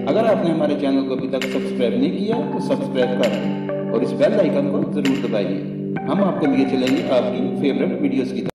अगर आपने हमारे चैनल को अभी तक सब्सक्राइब नहीं किया तो सब्सक्राइब कर दें और इस बेल आइकन को ज़रूर दबाइए। हम आपको लिए चलेंगे आपकी फेवरेट वीडियोस की तरफ।